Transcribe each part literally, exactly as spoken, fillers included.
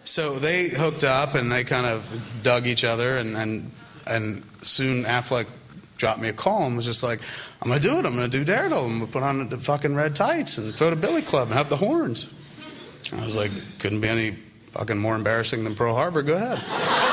So they hooked up and they kind of dug each other, and and, and soon Affleck dropped me a call and was just like, I'm going to do it. I'm going to do Daredevil. I'm going to put on the fucking red tights and throw the billy club and have the horns. I was like, couldn't be any fucking more embarrassing than Pearl Harbor. Go ahead.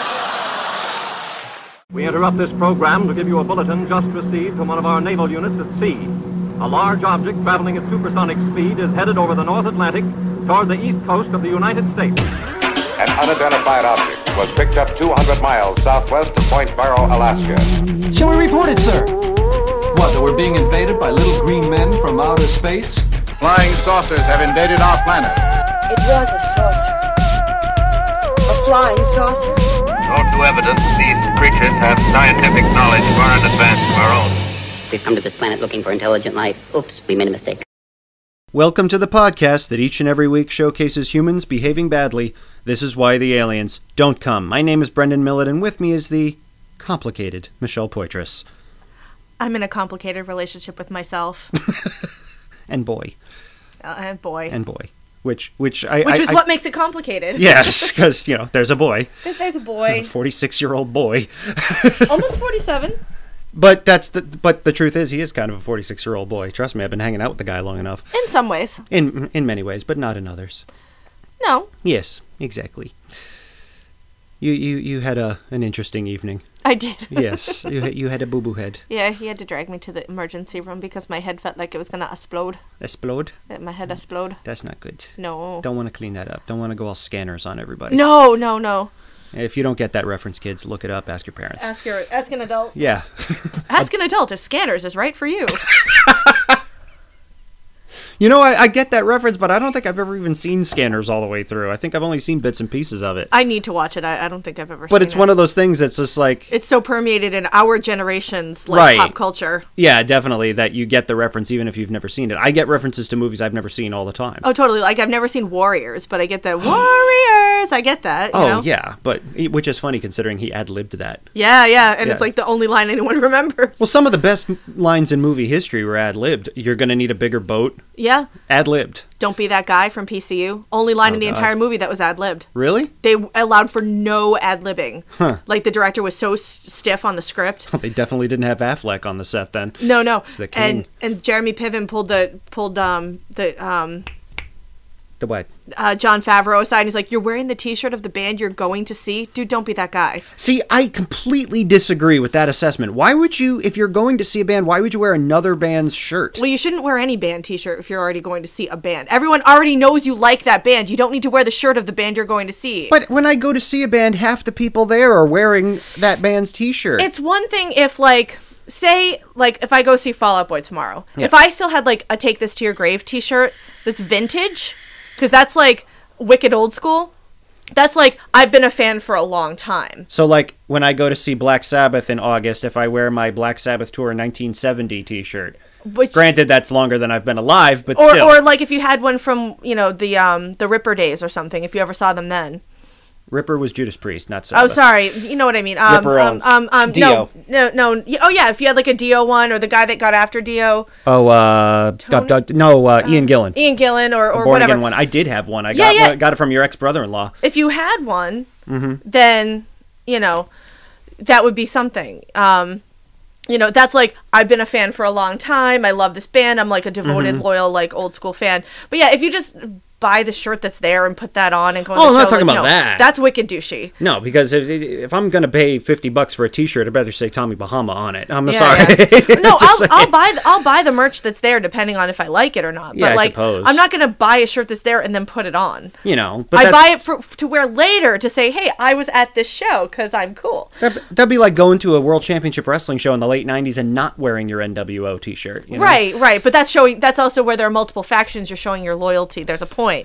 We interrupt this program to give you a bulletin just received from one of our naval units at sea. A large object traveling at supersonic speed is headed over the North Atlantic toward the east coast of the United States. An unidentified object was picked up two hundred miles southwest of Point Barrow, Alaska. Shall we report it, sir? What, that we're being invaded by little green men from outer space? Flying saucers have invaded our planet. It was a saucer. A flying saucer. Known to evidence, these creatures have scientific knowledge far in advance of our own. We've come to this planet looking for intelligent life. Oops, we made a mistake. Welcome to the podcast that each and every week showcases humans behaving badly. This is why the aliens don't come. My name is Brendan Millett, and with me is the complicated Michelle Poitras. I'm in a complicated relationship with myself. and boy. Uh, and boy. And boy. Which which I... Which I, is I, what makes it complicated. Yes, because, you know, there's a boy. Because there's a boy. A forty-six-year-old boy. Almost forty-seven. But that's the but the truth is he is kind of a forty-six-year-old boy. Trust me, I've been hanging out with the guy long enough. In some ways. In in many ways, but not in others. No. Yes, exactly. You you, you had a an interesting evening. I did. Yes, you you had a boo-boo head. Yeah, he had to drag me to the emergency room because my head felt like it was going to explode. Explode? My head explode. That's not good. No. Don't want to clean that up. Don't want to go all scanners on everybody. No, no, no. If you don't get that reference, kids, look it up. Ask your parents. Ask your ask an adult. Yeah. Ask an adult if Scanners is right for you. You know, I, I get that reference, but I don't think I've ever even seen Scanners all the way through. I think I've only seen bits and pieces of it. I need to watch it. I, I don't think I've ever but seen it. But it's one of those things that's just like... It's so permeated in our generation's like right. pop culture. Yeah, definitely, that you get the reference even if you've never seen it. I get references to movies I've never seen all the time. Oh, totally. Like, I've never seen Warriors, but I get the Warriors! I get that, you Oh, know? yeah, but which is funny considering he ad-libbed that. Yeah, yeah, and Yeah. it's like the only line anyone remembers. Well, some of the best lines in movie history were ad-libbed. You're gonna need a bigger boat. Yeah. Ad-libbed. Don't be that guy from P C U. Only line Oh, in the God. entire movie that was ad-libbed. Really? They allowed for no ad-libbing. Huh. Like, the director was so s- stiff on the script. They definitely didn't have Affleck on the set then. No, no. He's the king. And and Jeremy Piven pulled the pulled um the um The what? uh, Jon Favreau aside. And he's like, "You're wearing the T-shirt of the band you're going to see, dude. Don't be that guy." See, I completely disagree with that assessment. Why would you, if you're going to see a band, why would you wear another band's shirt? Well, you shouldn't wear any band T-shirt if you're already going to see a band. Everyone already knows you like that band. You don't need to wear the shirt of the band you're going to see. But when I go to see a band, half the people there are wearing that band's T-shirt. It's one thing if, like, say, like, if I go see Fall Out Boy tomorrow, Yeah. if I still had, like, a Take This to Your Grave T-shirt that's vintage, because that's, like, wicked old school, that's, like, I've been a fan for a long time. So, like, when I go to see Black Sabbath in August, if I wear my Black Sabbath Tour nineteen seventy T-shirt, Which, granted, that's longer than I've been alive, but or, still. or, like, if you had one from, you know, the um the Ripper days or something, if you ever saw them then. Ripper was Judas Priest, not Oh, Sabbath. sorry. You know what I mean. Um, Ripper um, owns um, um, Dio. No, no, no. Oh, yeah. If you had like a Dio one, or the guy that got after Dio, Oh, uh, Tony? God, God, no, uh, Ian Gillan. Ian Gillan, or, or Born whatever. Again one. I did have one. I Yeah, got yeah. one- got it from your ex-brother-in-law. If you had one, Mm-hmm. then, you know, that would be something. Um, you know, that's like, I've been a fan for a long time. I love this band. I'm like a devoted, Mm-hmm. loyal, like old school fan. But yeah, if you just buy the shirt that's there and put that on and go on Oh, the I'm not show, talking like, about no, that. That's wicked douchey. No, because if, if I'm going to pay fifty bucks for a T-shirt, I better say Tommy Bahama on it. I'm Yeah, sorry. yeah. No, I'll, Just I'll saying. buy the, I'll buy the merch that's there depending on if I like it or not. But Yeah, I like, suppose. I'm not gonna buy a shirt that's there and then put it on. You know. But I that's- buy it for to wear later to say, hey, I was at this show because I'm cool. That'd, that'd be like going to a World Championship Wrestling show in the late nineties and not wearing your N W O T-shirt. You know? Right, right. But that's showing. That's also where there are multiple factions. You're showing your loyalty. There's a point.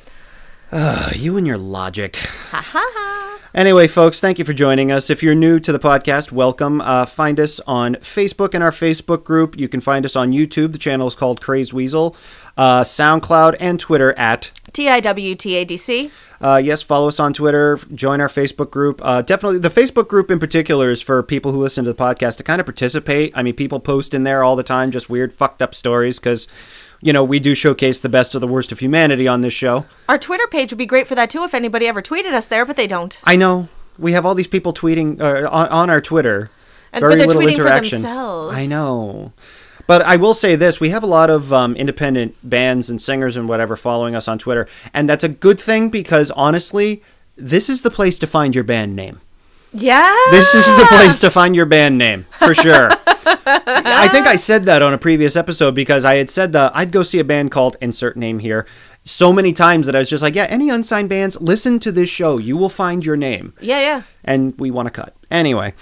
Uh, you and your logic. Ha ha ha. Anyway, folks, thank you for joining us. If you're new to the podcast, welcome. Uh, find us on Facebook in our Facebook group. You can find us on YouTube. The channel is called Crazed Weasel. Uh, SoundCloud and Twitter at T I W T A D C. Uh, yes, follow us on Twitter. Join our Facebook group. Uh, definitely, the Facebook group in particular is for people who listen to the podcast to kind of participate. I mean, people post in there all the time, just weird, fucked up stories because you know, we do showcase the best of the worst of humanity on this show. Our Twitter page would be great for that too if anybody ever tweeted us there, but they don't. I know. We have all these people tweeting uh, on, on our Twitter. And, Very but they're little tweeting interaction. for themselves. I know. But I will say this, we have a lot of um, independent bands and singers and whatever following us on Twitter, and that's a good thing because, honestly, this is the place to find your band name. Yeah! This is the place to find your band name, for sure. I think I said that on a previous episode because I had said that I'd go see a band called Insert Name Here so many times that I was just like, yeah, any unsigned bands, listen to this show. You will find your name. Yeah, yeah. And we want to cut. Anyway.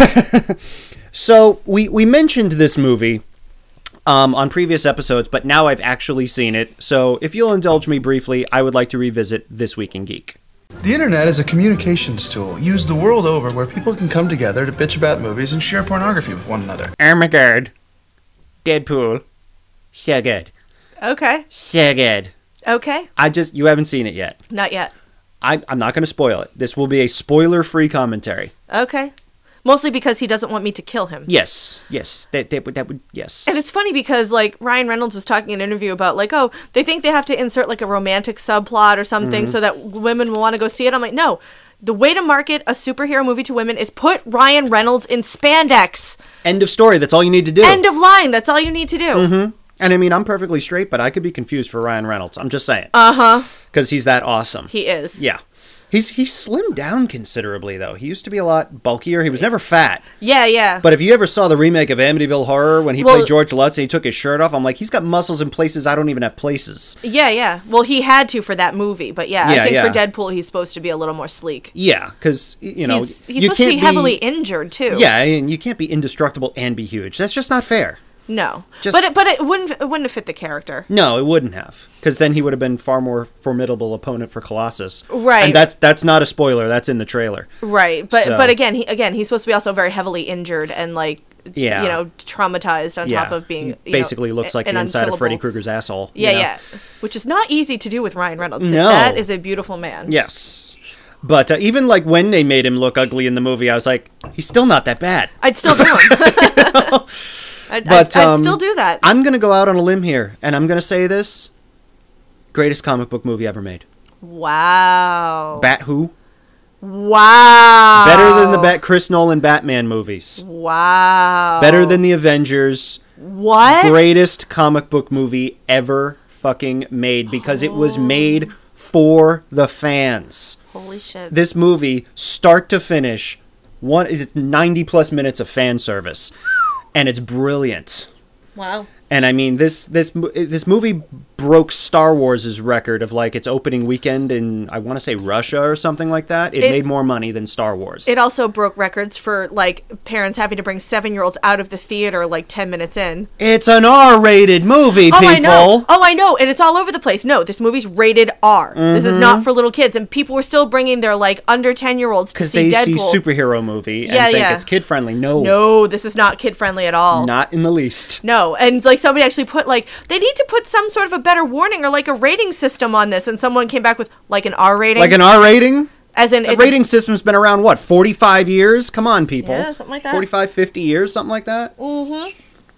So we, we mentioned this movie um, on previous episodes, but now I've actually seen it. So if you'll indulge me briefly, I would like to revisit This Week in Geek. The internet is a communications tool used the world over where people can come together to bitch about movies and share pornography with one another. Oh my god. Deadpool. So good. Okay. So good. Okay. I just, you haven't seen it yet. Not yet. I, I'm not going to spoil it. This will be a spoiler-free commentary. Okay. Mostly because he doesn't want me to kill him. Yes. Yes. That, that, would, that would, yes. And it's funny because, like, Ryan Reynolds was talking in an interview about, like, oh, they think they have to insert, like, a romantic subplot or something Mhm. so that women will want to go see it. I'm like, no. The way to market a superhero movie to women is put Ryan Reynolds in spandex. End of story. That's all you need to do. End of line. That's all you need to do. Mm-hmm. And I mean, I'm perfectly straight, but I could be confused for Ryan Reynolds. I'm just saying. Uh-huh. Because he's that awesome. He is. Yeah. He's he's slimmed down considerably, though. He used to be a lot bulkier. He was never fat. Yeah, yeah. But if you ever saw the remake of Amityville Horror when he Well- played George Lutz and he took his shirt off, I'm like, he's got muscles in places I don't even have places. Yeah, yeah. Well, he had to for that movie, but yeah, Yeah, I think yeah. for Deadpool, he's supposed to be a little more sleek. Yeah, because, you know, he's, he's you supposed to can't be heavily injured too. Yeah, and you can't be indestructible and be huge. That's just not fair. No, Just- but it, but it wouldn't it wouldn't have fit the character. No, it wouldn't have, because then he would have been far more formidable opponent for Colossus. Right. And that's that's not a spoiler. That's in the trailer. Right, but So- but again, he again he's supposed to be also very heavily injured and like Yeah. you know traumatized on yeah. top of being He you basically know, looks like an the inside of Freddy unkillable- Krueger's asshole. you Yeah, know? yeah, which is not easy to do with Ryan Reynolds because No. that is a beautiful man. Yes. But uh, even like when they made him look ugly in the movie, I was like, he's still not that bad. I'd still do him. I'd, But, I'd, I'd um, still do that. I'm going to go out on a limb here, and I'm going to say this. Greatest comic book movie ever made. Wow. Bat Who? Wow. Better than the Bat Chris Nolan Batman movies. Wow. Better than the Avengers. What? Greatest comic book movie ever fucking made because it was made for the fans. Holy shit. This movie, start to finish, one it's ninety plus minutes of fan service, and it's brilliant. Wow. And I mean, this this mo- this movie broke Star Wars' record of like its opening weekend in, I want to say, Russia or something like that. It, It- made more money than Star Wars. It also broke records for like parents having to bring seven-year-olds out of the theater like ten minutes in. It's an R-rated movie, Oh, people. I know. Oh, I know. And it's all over the place. No, this movie's rated R. This is Mhm. not for little kids. And people were still bringing their like under ten-year-olds to Because see they Deadpool. see superhero movie and Yeah, think yeah. it's kid-friendly. No. No, this is not kid-friendly at all. Not in the least. No, and like somebody actually put like they need to put some sort of a better warning or like a rating system on this, and someone came back with like an R rating, Like an R rating? as in The it's rating system's been around, what, forty-five years? Come on, people. Yeah, something like that. forty-five, fifty years, something like that? Mm-hmm.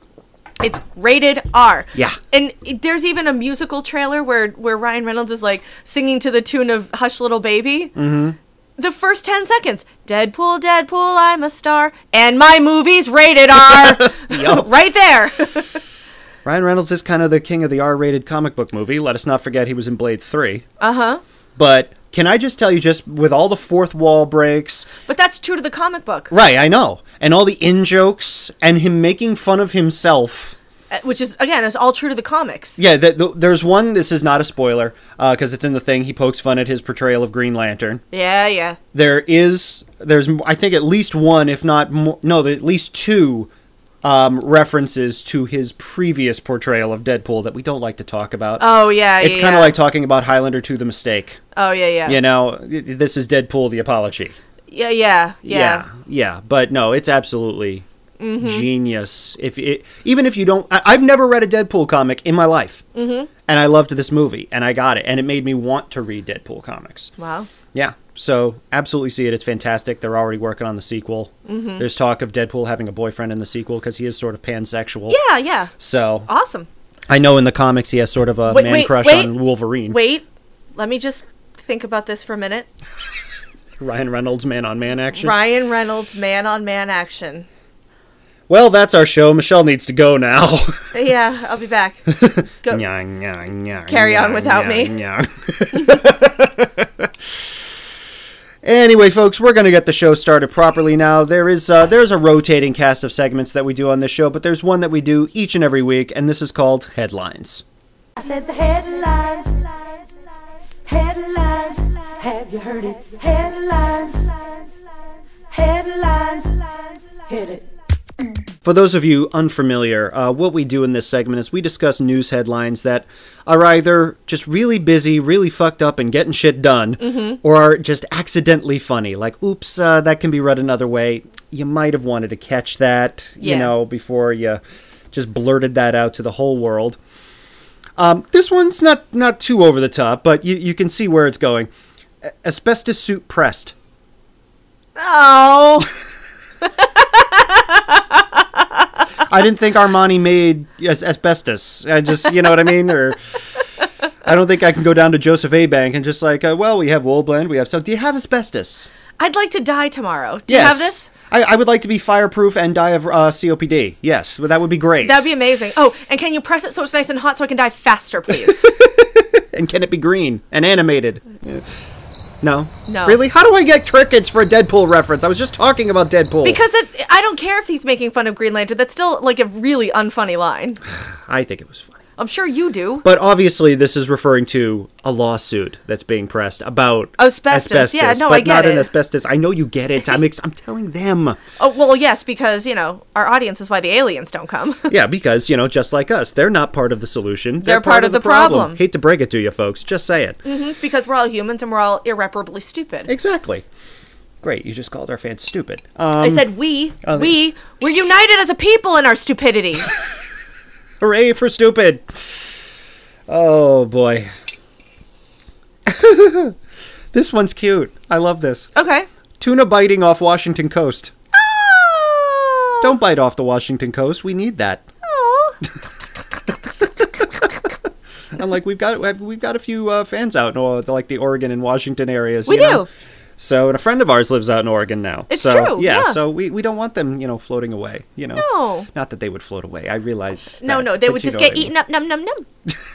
It's rated R. Yeah. And it- there's even a musical trailer where where Ryan Reynolds is like singing to the tune of "Hush Little Baby." Mm-hmm. The first ten seconds, Deadpool, Deadpool, I'm a star, and my movie's rated R. Yup. Right there. Ryan Reynolds is kind of the king of the R-rated comic book movie. Let us not forget he was in Blade three. Uh huh. But can I just tell you, just with all the fourth wall breaks... But that's true to the comic book, Right, I know. And all the in-jokes, and him making fun of himself... uh, which is again, it's all true to the comics. Yeah, th- th- there's one, this is not a spoiler, because it's in the thing, he pokes fun at his portrayal of Green Lantern. Yeah, yeah. There is, there's, I think at least one, if not more, no, there at least two um, references to his previous portrayal of Deadpool that we don't like to talk about. Oh yeah, It's yeah. kind of yeah. like talking about Highlander two: The Mistake. Oh yeah, yeah. You know, this is Deadpool: The Apology. Yeah, yeah, yeah. Yeah, yeah. But no, it's absolutely Mhm. genius. If it, even if you don't, I, I've never read a Deadpool comic in my life, Mhm. and I loved this movie, and I got it, and it made me want to read Deadpool comics. Wow. Yeah, so absolutely see it. It's fantastic. They're already working on the sequel. Mhm. There's talk of Deadpool having a boyfriend in the sequel because he is sort of pansexual. Yeah, yeah. So Awesome. I know in the comics he has sort of a Wait, man wait, crush wait, on Wolverine. Wait, let me just think about this for a minute. Ryan Reynolds, man-on-man action. Ryan Reynolds, man-on-man action. Well, that's our show. Michelle needs to go now. Yeah, I'll be back. Go. Nya, nya, nya, Carry on nya, without nya, me. nya. Anyway, folks, we're going to get the show started properly now. There is uh, there's a rotating cast of segments that we do on this show, but there's one that we do each and every week, and this is called Headlines. I said the headlines, headlines, have you heard it? Headlines, headlines, hit it. For those of you unfamiliar, uh, what we do in this segment is we discuss news headlines that are either just really busy, really fucked up and getting shit done, Mm-hmm. or are just accidentally funny. Like, oops, uh, that can be read another way. You might have wanted to catch that, you Yeah. know, before you just blurted that out to the whole world. Um, this one's not, not too over the top, but you, you can see where it's going. A- asbestos suit pressed. Oh. I didn't think Armani made as- asbestos. I just, you know what I mean? Or I don't think I can go down to Joseph A. Bank and just like, uh, well, we have wool blend, we have so. Do you have asbestos? I'd like to die tomorrow. Do yes. you have this? I, I would like to be fireproof and die of uh, C O P D. Yes, well, that would be great. That'd be amazing. Oh, and can you press it so it's nice and hot so I can die faster, please? And can it be green and animated? No. No. Really? How do I get crickets for a Deadpool reference? I was just talking about Deadpool. Because it, I don't care if he's making fun of Green Lantern. That's still like a really unfunny line. I think it was funny. I'm sure you do. But obviously, this is referring to a lawsuit that's being pressed about Asbestos. asbestos. Yeah, no, but I get not it. an asbestos. I know you get it. I'm ex- I'm telling them. Oh, well, yes, because, you know, our audience is why the aliens don't come. Yeah, because, you know, just like us, they're not part of the solution. They're part of the problem. Hate to break it to you, folks. Just say it. hmm because we're all humans and we're all irreparably stupid. Exactly. Great. You just called our fans stupid. Um, I said we, oh, we, we're united as a people in our stupidity. Hooray for stupid. Oh, boy. This one's cute. I love this. Okay. Tuna biting off Washington coast. Oh. Don't bite off the Washington coast. We need that. Oh. I'm like, we've got we've got a few uh, fans out in uh, like the Oregon and Washington areas. We you know? do. So, and a friend of ours lives out in Oregon now. It's so, true, Yeah, yeah. so we, we don't want them, you know, floating away. You know, No. Not that they would float away. I realize. No, that, no, they but would you just know get what I mean. eaten up, num, num, num.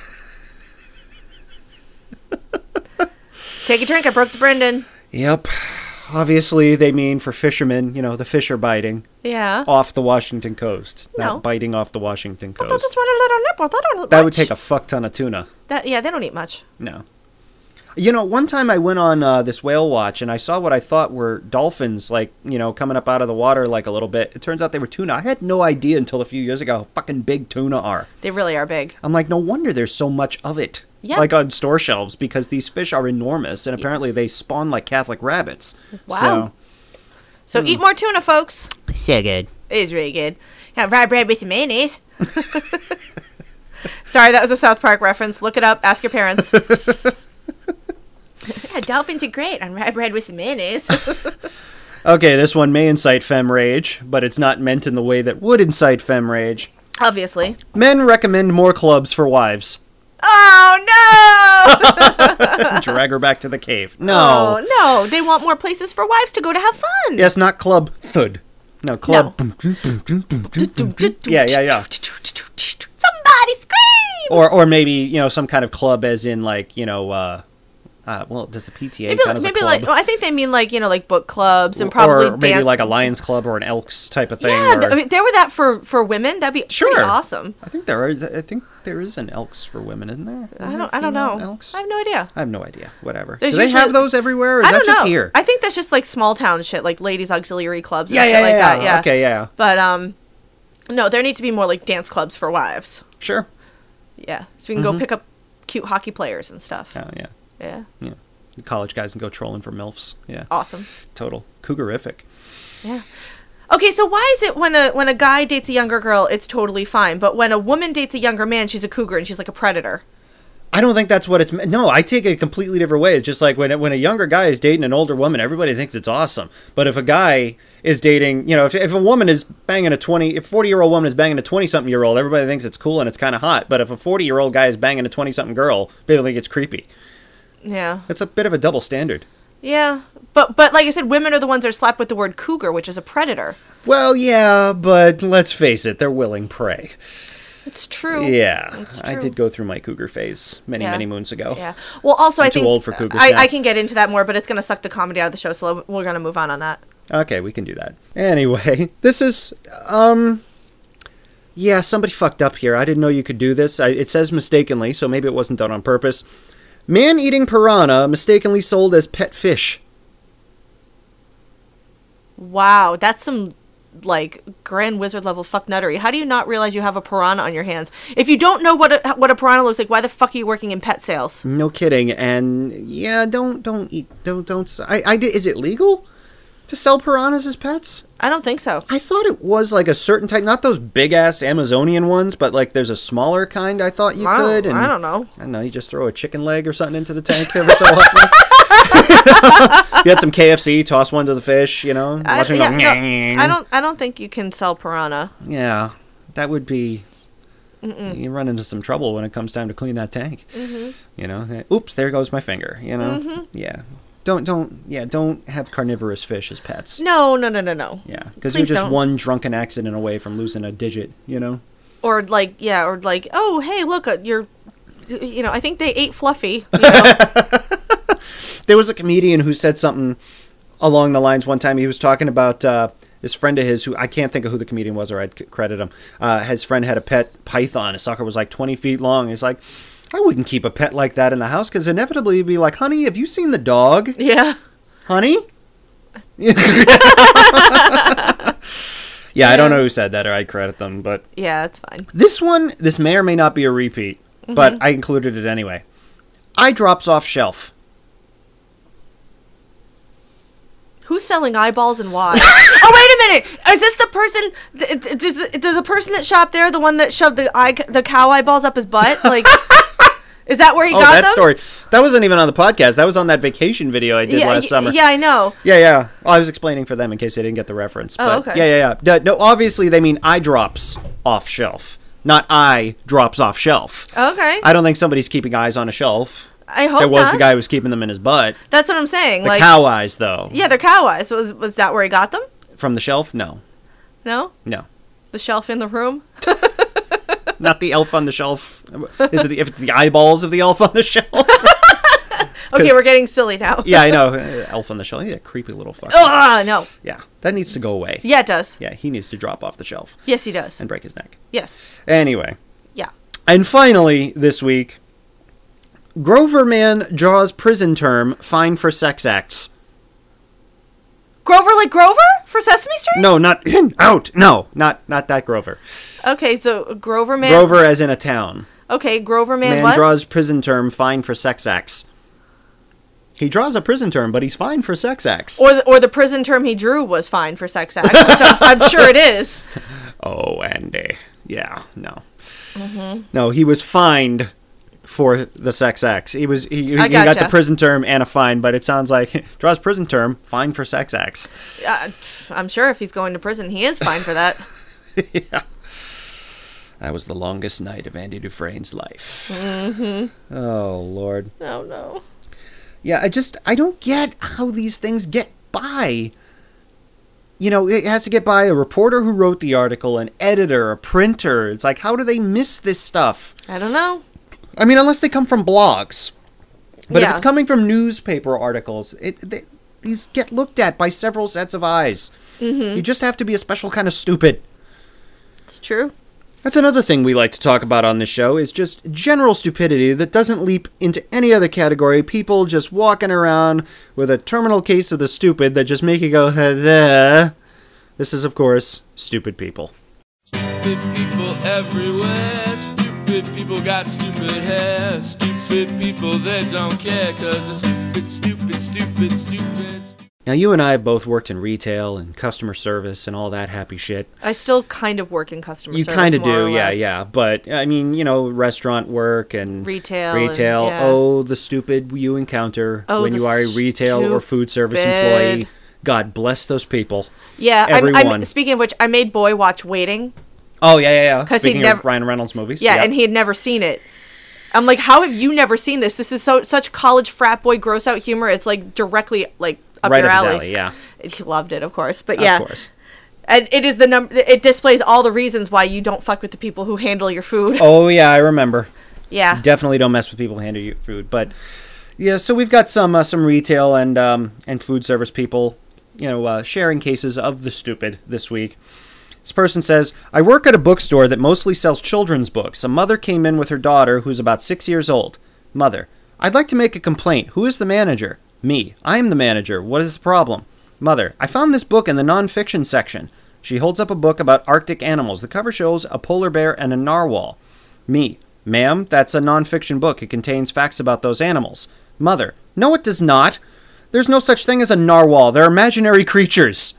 Take a drink. I broke the Brendan. Yep. Obviously, they mean for fishermen, you know, the fish are biting Yeah. off the Washington coast, No. not biting off the Washington But coast. they just want a little nipple. They don't eat That much. would take a fuck ton of tuna. That, yeah, they don't eat much. No. You know, one time I went on uh, this whale watch and I saw what I thought were dolphins, like, you know, coming up out of the water like a little bit. It turns out they were tuna. I had no idea until a few years ago how fucking big tuna are. They really are big. I'm like, no wonder there's so much of it. Yeah. Like on store shelves, because these fish are enormous and apparently Yes. they spawn like Catholic rabbits. Wow. So eat more tuna, folks. So good. It is really good. Yeah, rye bread with some mayonnaise. Sorry, that was a South Park reference. Look it up. Ask your parents. Yeah, dolphins are great on rye bread with some mayonnaise. Okay, this one may incite femme rage, but it's not meant in the way that would incite femme rage. Obviously. Men recommend more clubs for wives. Oh, no! Drag her back to the cave. No. Oh, no. They want more places for wives to go to have fun. Yes, not club thud. No, club. Yeah, yeah, yeah. Somebody scream! Or or maybe, you know, some kind of club as in like, you know, uh, uh well, does the P T A Maybe, count like, as a maybe club? like, well, I think they mean like, you know, like book clubs and probably or maybe dance. like a Lions Club or an Elks type of thing. Yeah, or, th- I mean, there were that for, for women. That'd be Sure. pretty awesome. I think there is. I think there is an Elks for women, isn't there? Isn't I there don't. I don't female know. Elks? I have no idea. I have no idea. Whatever. There's Do they usually- have those everywhere? Or is I that don't just know. here? I think that's just like small town shit, like ladies' auxiliary clubs. Yeah, and yeah, shit like yeah, that. yeah. Yeah. Okay, yeah. But um, no, there need to be more like dance clubs for wives. Sure. Yeah, so we can Mhm. go pick up cute hockey players and stuff. Oh yeah. Yeah. Yeah. The college guys can go trolling for milfs. Yeah. Awesome. Total cougarific. Yeah. Okay, so why is it when a when a guy dates a younger girl, it's totally fine, but when a woman dates a younger man, she's a cougar and she's like a predator? I don't think that's what it's meant. No, I take it a completely different way. It's just like when when a younger guy is dating an older woman, everybody thinks it's awesome. But if a guy is dating, you know, if, if a woman is banging a twenty, if a forty-year-old woman is banging a twenty-something-year-old, everybody thinks it's cool and it's kind of hot. But if a forty-year-old guy is banging a twenty-something girl, people think it's creepy. Yeah. It's a bit of a double standard. Yeah. But, but like I said, women are the ones that are slapped with the word cougar, which is a predator. Well, yeah, but let's face it, they're willing prey. It's true. Yeah, it's true. I did go through my cougar phase many, yeah. many moons ago. Yeah. Well, also, I'm I too think old for cougars I, now. I can get into that more, but it's going to suck the comedy out of the show, so we're going to move on on that. Okay, we can do that. Anyway, this is, um, yeah, somebody fucked up here. I didn't know you could do this. I, it says mistakenly, so maybe it wasn't done on purpose. Man eating piranha mistakenly sold as pet fish. Wow, that's some, like, Grand Wizard level fucknuttery. How do you not realize you have a piranha on your hands? If you don't know what a, what a piranha looks like, why the fuck are you working in pet sales? No kidding. And yeah, don't don't eat don't don't. I I did. Is it legal to sell piranhas as pets? I don't think so. I thought it was like a certain type, not those big ass Amazonian ones, but like there's a smaller kind. I thought you I could. Don't, And I don't know. I don't know. You just throw a chicken leg or something into the tank every so often. You had some K F C, toss one to the fish. You know, I, watch 'em yeah, go, no, I don't. I don't think you can sell piranha. Yeah, that would be. Mm-mm. You run into some trouble when it comes time to clean that tank. Mm-hmm. You know, oops, there goes my finger. You know, Mm-hmm. yeah. Don't don't yeah don't have carnivorous fish as pets. No, no, no, no, no. Yeah, because you're Please just don't. one drunken accident away from losing a digit. You know. Or like, yeah, or like, oh, hey, look, uh, you're, you know, I think they ate Fluffy. You know? There was a comedian who said something along the lines one time. He was talking about uh, this friend of his who I can't think of who the comedian was, or I'd c- credit him. Uh, his friend had a pet python. His sucker was like twenty feet long. He's like, I wouldn't keep a pet like that in the house because inevitably you'd be like, honey, have you seen the dog? Yeah. Honey? Yeah, I don't know who said that, or I'd credit them, but Yeah, that's fine. this one, this may or may not be a repeat, but Mhm. I included it anyway. Eye drops off shelf. Who's selling eyeballs and why? Oh, wait a minute! Is this the person? th- th- Does the, does the person that shopped there the one that shoved the eye, the cow eyeballs up his butt? Like, is that where he Oh, got that them? story. That wasn't even on the podcast. That was on that vacation video I did yeah, last y- summer. Yeah, I know. Yeah, yeah. Well, I was explaining for them in case they didn't get the reference. Oh, But okay. Yeah, yeah, yeah. No, obviously they mean eye drops off shelf, not eye drops off shelf. Okay. I don't think somebody's keeping eyes on a shelf. I hope There was not. the guy who was keeping them in his butt. That's what I'm saying. The like cow eyes, though. Yeah, they're cow eyes. Was was that where he got them? From the shelf? No. No. No. The shelf in the room. Not the elf on the shelf. Is it the, if it's the eyeballs of the elf on the shelf? Okay, we're getting silly now. Yeah, I know. Uh, Elf on the shelf. He's a creepy little fucker. Ugh, no. Yeah, that needs to go away. Yeah, it does. Yeah, he needs to drop off the shelf. Yes, he does. And break his neck. Yes. Anyway. Yeah. And finally, this week, Grover man draws prison term, fine for sex acts. Grover like Grover for Sesame Street? No, not out. No, not not that Grover. Okay, so Grover man. Grover as in a town. Okay, Grover man. Man what? draws prison term, fine for sex acts. He draws a prison term, but he's fine for sex acts. Or the, or the prison term he drew was fine for sex acts, which I'm, I'm sure it is. Oh, Andy. Yeah, no. Mm-hmm. No, he was fined for the sex acts. He was he, he I got gotcha. the prison term and a fine, but it sounds like draws prison term, fine for sex acts. Uh, I'm sure if he's going to prison, he is fine for that. Yeah. That was the longest night of Andy Dufresne's life. Mm-hmm. Oh, Lord. Oh, no. Yeah, I just, I don't get how these things get by. You know, it has to get by a reporter who wrote the article, an editor, a printer. It's like, how do they miss this stuff? I don't know. I mean, unless they come from blogs. But Yeah. if it's coming from newspaper articles, it they, these get looked at by several sets of eyes. Mm-hmm. You just have to be a special kind of stupid. It's true. That's another thing we like to talk about on this show, is just general stupidity that doesn't leap into any other category. People just walking around with a terminal case of the stupid that just make you go, there. This is, of course, stupid people. Stupid people everywhere. Stupid people got stupid hair. Stupid people that don't care, cause they're stupid, stupid, stupid, stupid. Now, you and I have both worked in retail and customer service and all that happy shit. I still kind of work in customer You service. kind of more do, or yeah, less. yeah. But, I mean, you know, restaurant work and Retail Retail. and- yeah. Oh, the stupid you encounter Oh, when the you are a retail or food service stupid. employee. God bless those people. Yeah, I'm, Everyone. I'm, speaking of which, I made Boy watch Waiting. Oh, yeah, yeah, yeah. 'Cause he'd Speaking never- of Ryan Reynolds movies. Yeah, yep. and he had never seen it. I'm like, how have you never seen this? This is so such college frat boy gross out humor. It's like directly like up Right your up his alley. alley, yeah. He loved it, of course. But Of yeah, course. and it is the number. It displays all the reasons why you don't fuck with the people who handle your food. Oh, yeah, I remember. Yeah. Definitely don't mess with people who handle you food. But, yeah, so we've got some uh, some retail and um, and food service people, you know, uh, sharing cases of the stupid this week. This person says, I work at a bookstore that mostly sells children's books. A mother came in with her daughter, who's about six years old. Mother, I'd like to make a complaint. Who is the manager? Me. I am the manager. What is the problem? Mother, I found this book in the nonfiction section. She holds up a book about Arctic animals. The cover shows a polar bear and a narwhal. Me. Ma'am, that's a nonfiction book. It contains facts about those animals. Mother, no it does not. There's no such thing as a narwhal. They're imaginary creatures.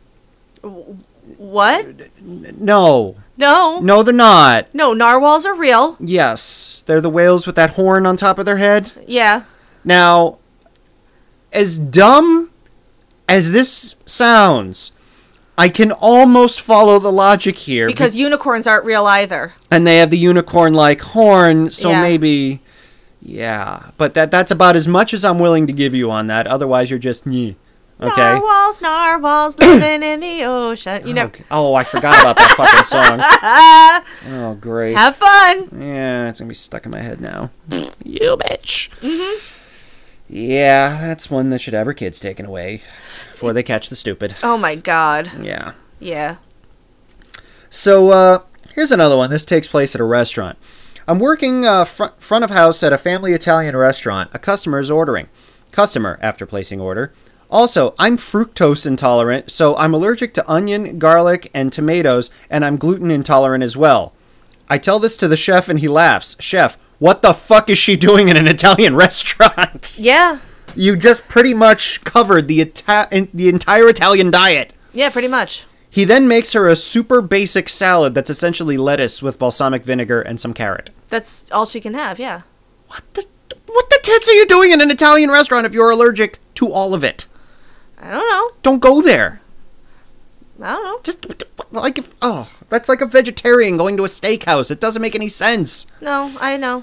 What? No. No. No, they're not. No, narwhals are real. Yes, they're the whales with that horn on top of their head. Yeah. Now, as dumb as this sounds, I can almost follow the logic here. Because unicorns aren't real either. And they have the unicorn-like horn, so Yeah. maybe, yeah. But that that's about as much as I'm willing to give you on that. Otherwise, you're just, nyeh. Okay? Narwhals, narwhals living in the ocean. You know. Okay. Oh, I forgot about that fucking song. Oh, great. Have fun. Yeah, it's going to be stuck in my head now. You bitch. Mm-hmm. Yeah, that's one that should have her kids taken away before they catch the stupid. Oh my god. Yeah. Yeah. So, uh, here's another one. This takes place at a restaurant. I'm working uh, fr- front of house at a family Italian restaurant. A customer is ordering. Customer, after placing order. Also, I'm fructose intolerant, so I'm allergic to onion, garlic, and tomatoes, and I'm gluten intolerant as well. I tell this to the chef and he laughs. Chef, what the fuck is she doing in an Italian restaurant? Yeah. You just pretty much covered the Ita- the entire Italian diet. Yeah, pretty much. He then makes her a super basic salad that's essentially lettuce with balsamic vinegar and some carrot. That's all she can have, yeah. What the tits are you doing in an Italian restaurant if you're allergic to all of it? I don't know. Don't go there. I don't know. Just like if oh, that's like a vegetarian going to a steakhouse. It doesn't make any sense. No, I know.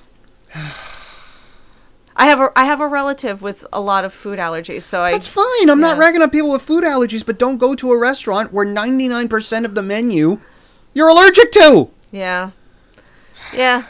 I have a I have a relative with a lot of food allergies, so I. That's fine. I'm not yeah. ragging on people with food allergies, but don't go to a restaurant where ninety-nine percent of the menu you're allergic to. Yeah. Yeah.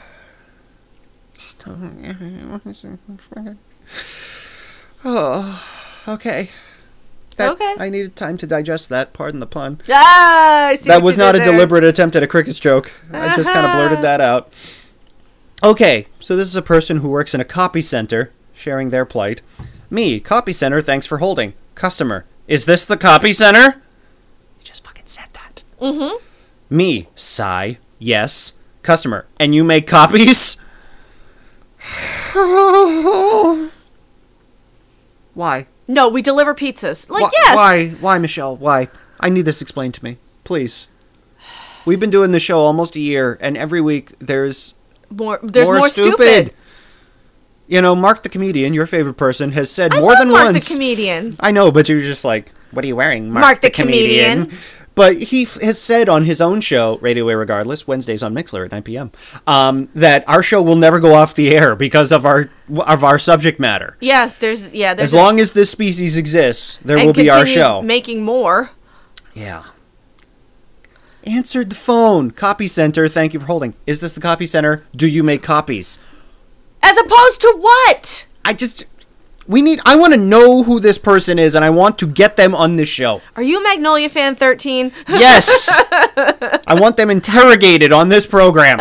Oh, okay. That, Okay. I needed time to digest that. Pardon the pun. Ah, I see That what was you not did a there. deliberate attempt at a crickets joke. I just kind of blurted that out. Okay, so this is a person who works in a copy center, sharing their plight. Me, copy center, thanks for holding. Customer, is this the copy center? You just fucking said that. Mm-hmm. Me, sigh, yes. Customer, and you make copies? Why? No, we deliver pizzas. Like, Why, yes. Why? Why, Michelle? Why? I need this explained to me. Please. We've been doing this show almost a year, and every week there's More. There's more, stupid. You know, Mark the comedian, your favorite person, has said I more love than Mark once. the comedian. I know, but you're just like, what are you wearing, Mark, Mark the, the comedian. comedian? But he f- has said on his own show, Radio Way Regardless, Wednesdays on Mixler at nine p.m., um, that our show will never go off the air because of our of our subject matter. Yeah, there's yeah. There's As long as this species exists, there and will be our continues show. Making more. Yeah. Answered the phone. Copy center, thank you for holding. Is this the copy center? Do you make copies? As opposed to what? I just... We need... I want to know who this person is, and I want to get them on this show. Are you Magnolia Fan thirteen? Yes! I want them interrogated on this program.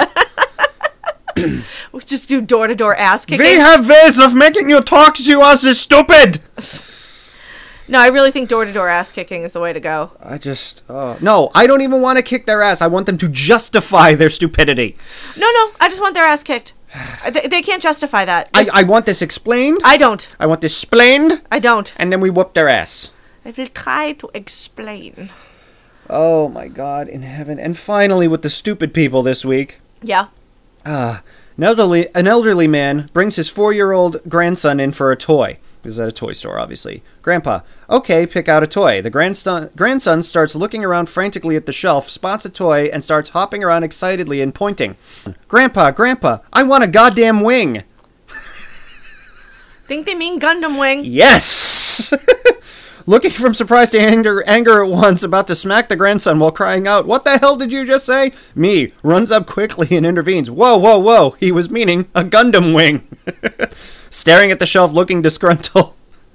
We just do door-to-door ass kicking. We have ways of making you talk to us is stupid! No, I really think door-to-door ass kicking is the way to go. I just... Uh, no, I don't even want to kick their ass. I want them to justify their stupidity. No, no, I just want their ass kicked. They, they can't justify that. I, I want this explained. I don't. I want this explained. I don't. And then we whoop their ass. I will try to explain. Oh my God in heaven. And finally with the stupid people this week. Yeah. Uh, an elderly, an elderly man brings his four-year-old grandson in for a toy. This is at a toy store, obviously. Grandpa, okay, pick out a toy. The grandson, grandson starts looking around frantically at the shelf, spots a toy, and starts hopping around excitedly and pointing. Grandpa, Grandpa, I want a goddamn wing. Think they mean Gundam Wing? Yes! Looking from surprise to anger, anger at once, about to smack the grandson while crying out, "What the hell did you just say?" Me runs up quickly and intervenes. Whoa, whoa, whoa, he was meaning a Gundam wing. Staring at the shelf, looking disgruntled.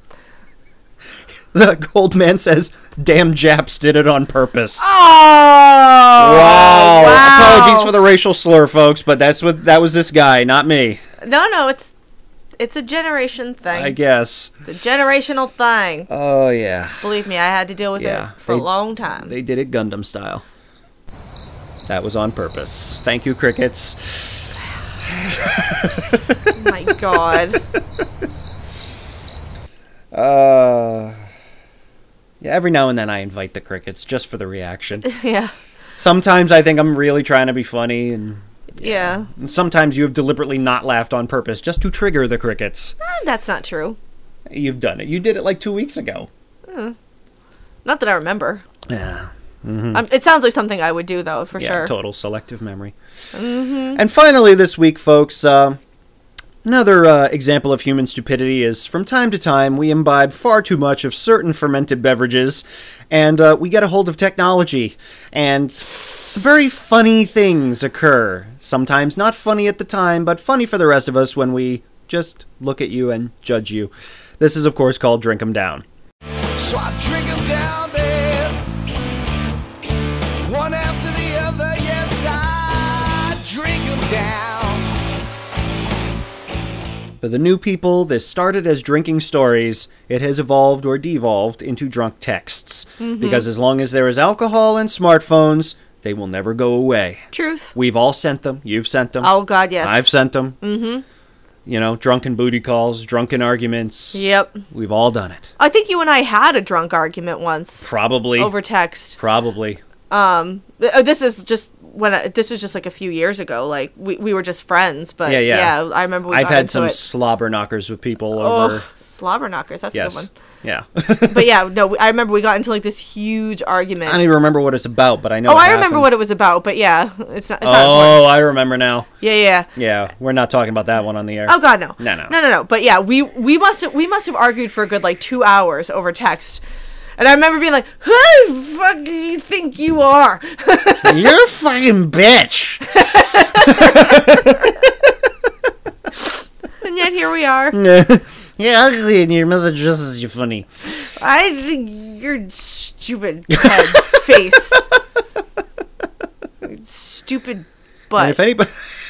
The old man says, "Damn Japs did it on purpose." Oh! Wow. Wow. Apologies for the racial slur, folks, but that's what that was this guy, not me. No, no, it's it's a generation thing. I guess. It's a generational thing. Oh, yeah. Believe me, I had to deal with Yeah, it for they- a long time. They did it Gundam style. That was on purpose. Thank you, crickets. Oh my God. Uh, yeah, every now and then I invite the crickets just for the reaction. Yeah. Sometimes I think I'm really trying to be funny, and, Yeah. and sometimes you have deliberately not laughed on purpose just to trigger the crickets. Eh, that's not true. You've done it. You did it like two weeks ago. Hmm. Not that I remember. Yeah. Mm-hmm. Um, it sounds like something I would do, though, for yeah, sure. total selective memory. Mm-hmm. And finally this week, folks, uh, another uh, example of human stupidity is from time to time we imbibe far too much of certain fermented beverages, and uh, we get a hold of technology, and some very funny things occur. Sometimes not funny at the time, but funny for the rest of us when we just look at you and judge you. This is, of course, called Drink 'em Down. So I drink 'em down, babe. One after the other, yes, I drink 'em down. For the new people, this started as drinking stories. It has evolved or devolved into drunk texts. Mhm. Because as long as there is alcohol and smartphones, they will never go away. Truth. We've all sent them. You've sent them. Oh, God, yes. I've sent them. Mm-hmm. You know, drunken booty calls, drunken arguments. Yep. We've all done it. I think you and I had a drunk argument once. Probably. Over text. Probably. Um, th- this is just when I, this was just like a few years ago. Like we, we were just friends, but yeah, yeah, yeah I remember we I've got had into some it. slobber knockers with people over. Oh, slobber knockers. That's yes. a good one. Yeah. But yeah, no, I remember we got into like this huge argument. I don't even remember what it's about, but I know. Oh, it I happened. remember what it was about, but yeah, it's not. It's not Oh, important. I remember now. Yeah, yeah. Yeah, we're not talking about that one on the air. Oh God, no. No, no. No, no, no. But yeah, we we must have we must have argued for a good like two hours over text. And I remember being like, "Who the fuck do you think you are?" You're a fucking bitch. And yet here we are. You're ugly and your mother dresses you funny. I think you're stupid head face. Stupid butt. And if anybody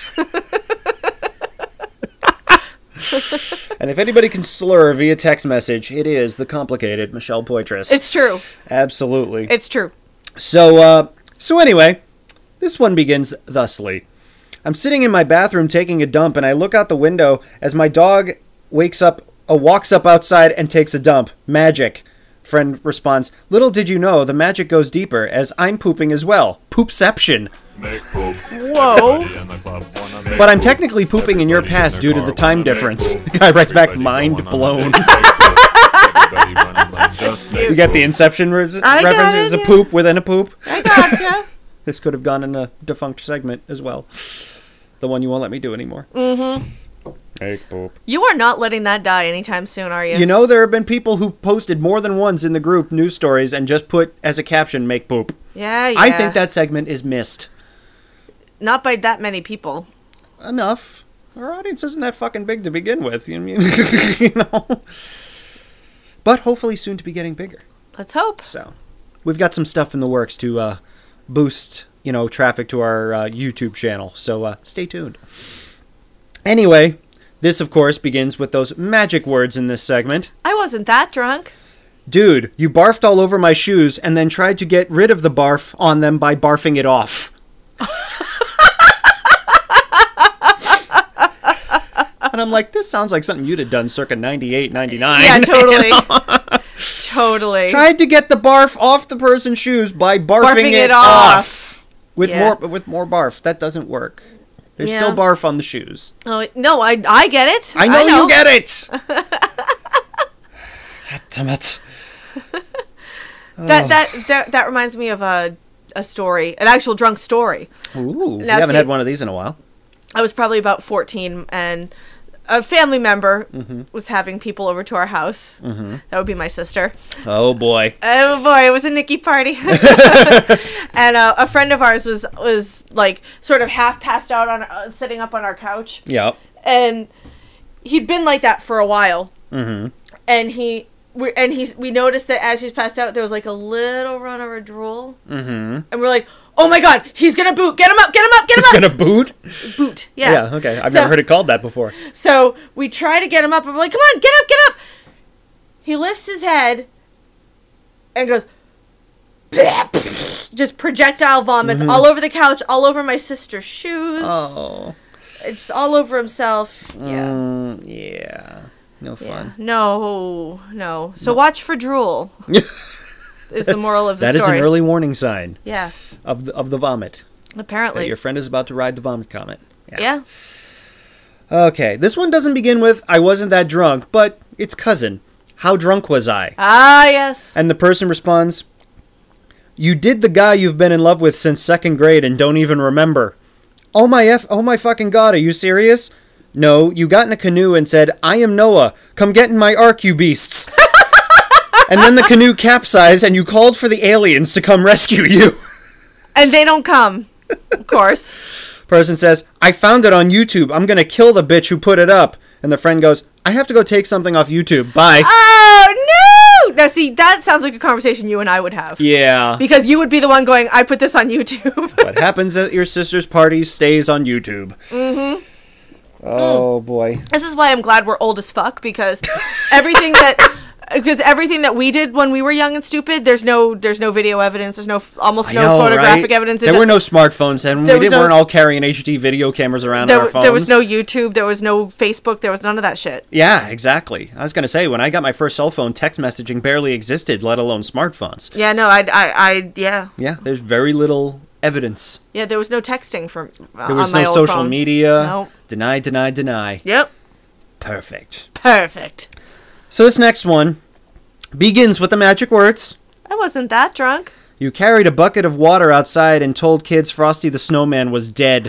And if anybody can slur via text message, it is the complicated Michelle Poitras. It's true. Absolutely. It's true. So, uh, so anyway, this one begins thusly. I'm sitting in my bathroom taking a dump, and I look out the window as my dog wakes up, uh, walks up outside and takes a dump. Magic. Friend responds, little did you know, the magic goes deeper, as I'm pooping as well. Poopception. Whoa. But I'm technically pooping in your past due to the time difference. Guy writes back, mind blown. You get the Inception re- I got reference? it, It's a yeah. poop within a poop. I gotcha. This could have gone in a defunct segment as well. The one you won't let me do anymore. Mm-hmm. Make poop. You are not letting that die anytime soon, are you? You know, there have been people who've posted more than once in the group news stories and just put as a caption, make poop. Yeah, yeah. I think that segment is missed. Not by that many people. Enough. Our audience isn't that fucking big to begin with. You know what I mean? You know? But hopefully soon to be getting bigger. Let's hope. So, we've got some stuff in the works to uh, boost, you know, traffic to our uh, YouTube channel. So, uh, stay tuned. Anyway, this, of course, begins with those magic words in this segment. I wasn't that drunk. Dude, you barfed all over my shoes and then tried to get rid of the barf on them by barfing it off. And I'm like, this sounds like something you'd have done circa ninety-eight, ninety-nine. Yeah, totally. You know? Totally. Tried to get the barf off the person's shoes by barfing, Barfing it, it off. off. With Yeah. more with more barf. That doesn't work. There's Yeah. still barf on the shoes. Oh no, I I get it. I know, you get it. God damn it. That, Oh. that that that reminds me of a a story, an actual drunk story. Ooh, we Now, haven't see- had one of these in a while. I was probably about fourteen, and a family member Mhm. was having people over to our house. Mhm. That would be my sister. Oh boy. Oh boy, it was a Nikki party. And uh, a friend of ours was was like sort of half passed out on uh, sitting up on our couch. Yep. And he'd been like that for a while. Mm-hmm. And he we and he we noticed that as he was passed out, there was like a little run of a drool. Mm-hmm. And we're like, "Oh my god, he's gonna boot! Get him up! Get him up! Get him He's up!" gonna boot? Boot. Yeah. Yeah, okay. I've So- never heard it called that before. So we try to get him up, and we're like, "Come on, get up, get up!" He lifts his head and goes, just projectile vomits Mhm. all over the couch, all over my sister's shoes. Oh. It's all over himself. Yeah. Mm, yeah. No Yeah. fun. No, no. So watch for drool. Is the moral of the That is story. an early warning sign. Yeah. Of the, of the vomit. Apparently. That your friend is about to ride the vomit comet. Yeah. Okay, this one doesn't begin with "I wasn't that drunk," but its cousin. How drunk was I? Ah, yes. And the person responds, "You did the guy you've been in love with since second grade and don't even remember." Oh my f! Oh my fucking god! Are you serious? No, you got in a canoe and said, "I am Noah. Come get in my ark, you beasts." And then the canoe capsized, and you called for the aliens to come rescue you. And they don't come, of course. Person says, "I found it on YouTube. I'm gonna kill the bitch who put it up." And the friend goes, "I have to go take something off YouTube. Bye." Oh, no! Now, see, that sounds like a conversation you and I would have. Yeah. Because you would be the one going, "I put this on YouTube." What happens at your sister's party stays on YouTube. Mm-hmm. Oh, boy. This is why I'm glad we're old as fuck, because everything that... Because everything that we did when we were young and stupid, there's no, there's no video evidence. There's no, almost I no know, photographic right? evidence. It There do- were no smartphones, and we There was didn't, no- weren't all carrying H D video cameras around there, on our phones. there was no YouTube. There was no Facebook. There was none of that shit. Yeah, exactly. I was going to say, when I got my first cell phone, text messaging barely existed, let alone smartphones. Yeah, no, I, I, I yeah, Yeah, there's very little evidence. yeah. There was no texting from. Uh, There was on my no old social phone. media. Nope. Deny, deny, deny. Yep. Perfect. Perfect. So this next one begins with the magic words. I wasn't that drunk. You carried a bucket of water outside and told kids Frosty the Snowman was dead.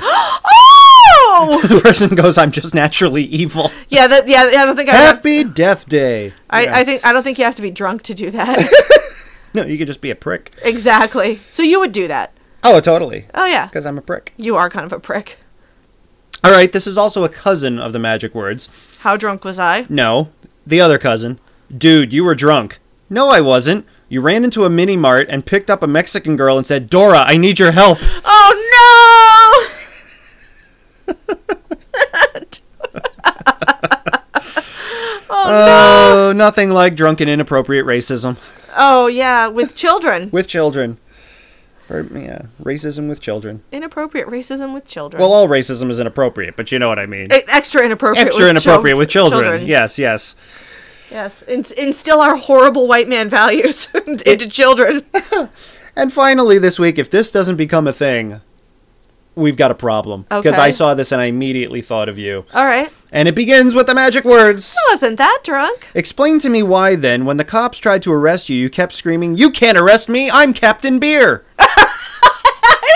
Oh! The person goes, "I'm just naturally evil." Yeah, that. Yeah, I don't think I. Happy Death Day. I, Yeah. I think I don't think you have to be drunk to do that. No, you could just be a prick. Exactly. So you would do that. Oh, totally. Oh yeah. Because I'm a prick. You are kind of a prick. All right, this is also a cousin of the magic words. How drunk was I? No, the other cousin. Dude, you were drunk. No, I wasn't. You ran into a mini mart and picked up a Mexican girl and said, "Dora, I need your help." Oh no! Oh, nothing like drunken inappropriate racism. Oh yeah, with children. With children. Or, yeah, racism with children. Inappropriate racism with children. Well, all racism is inappropriate, but you know what I mean. E- extra inappropriate. Extra with inappropriate chil- with children. Yes, yes. Yes. In- instill our horrible white man values into children. And finally, this week, if this doesn't become a thing, we've got a problem. Because Okay. I saw this and I immediately thought of you. All right. And it begins with the magic words. I wasn't that drunk. Explain to me why, then, when the cops tried to arrest you, you kept screaming, "You can't arrest me! I'm Captain Beer!" I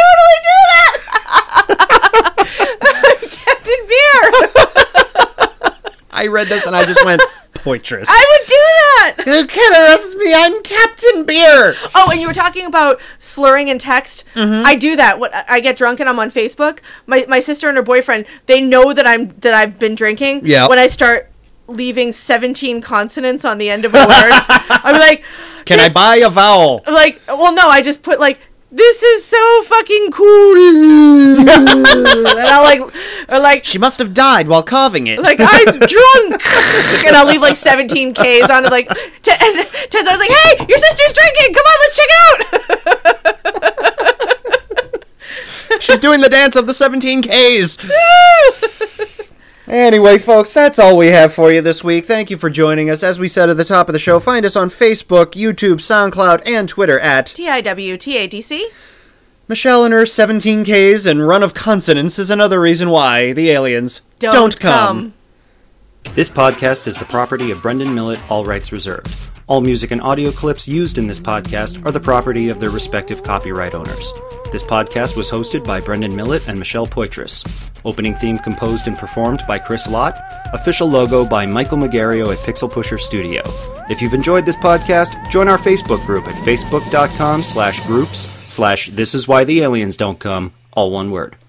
would totally do that. Captain Beer. I read this and I just went, "Poitress." I would do that. You can't arrest me! I'm Captain Beer! Oh, and you were talking about slurring in text. Mm-hmm. I do that. What I get drunk and I'm on Facebook. My my sister and her boyfriend, they know that I'm that I've been drinking. Yeah. When I start leaving seventeen consonants on the end of a word, I'm like, Can I buy a vowel? like, well, no, I just put like, "This is so fucking cool," and I'll like, or like, She must have died while carving it. like I'm drunk, and I'll leave like seventeen Ks on it. Like, t- and turns out I was like, "Hey, your sister's drinking. Come on, let's check it out." She's doing the dance of the seventeen Ks. Anyway, folks, that's all we have for you this week. Thank you for joining us. As we said at the top of the show, find us on Facebook, YouTube, SoundCloud, and Twitter at T I W T A D C. Michelle and her seventeen Ks and run of consonants is another reason why the aliens Don't, don't come. come. This podcast is the property of Brendan Millett, all rights reserved. All music and audio clips used in this podcast are the property of their respective copyright owners. This podcast was hosted by Brendan Millett and Michelle Poitras. Opening theme composed and performed by Chris Lott. Official logo by Michael Magario at Pixel Pusher Studio. If you've enjoyed this podcast, join our Facebook group at facebook.com slash groups slash this is why the aliens don't come, all one word.